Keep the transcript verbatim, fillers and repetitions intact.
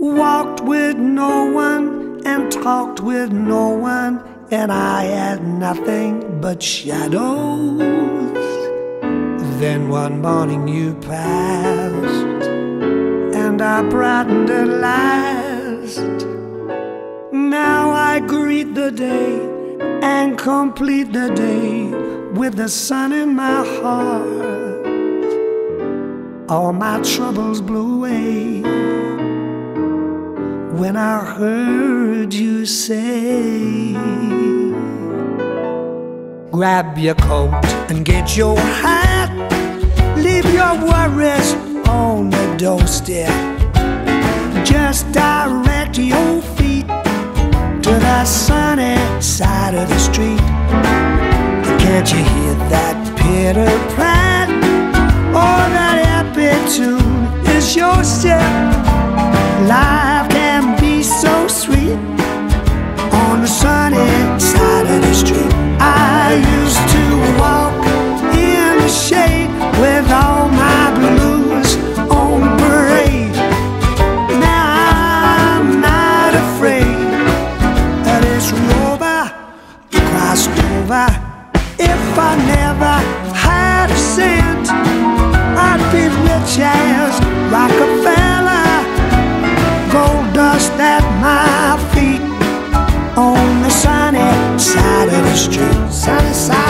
walked with no one and talked with no one, and I had nothing but shadows. Then one morning you passed, and I brightened at last. Now I greet the day and complete the day with the sun in my heart. All my troubles blew away when I heard you say, grab your coat and get your hat, leave your worries on the doorstep, just direct your feet to the sunny side of the street. Can't you hear that pitter-pat? Oh, that happy tune is your step. Life can be so sweet on the sunny side of the street. I used to walk in the shade with all my blues on parade. Now I'm not afraid of this rover crossed over. If I never had a cent, I'd be rich as Rockefeller. Gold dust at my feet on the sunny side of the street. Sunny side.